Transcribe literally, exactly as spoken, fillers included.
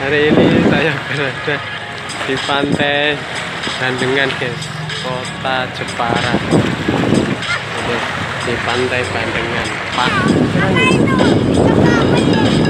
Hari ini saya berada di pantai Bandengan, guys, kota Jepara. Ini di pantai Bandengan, Pak.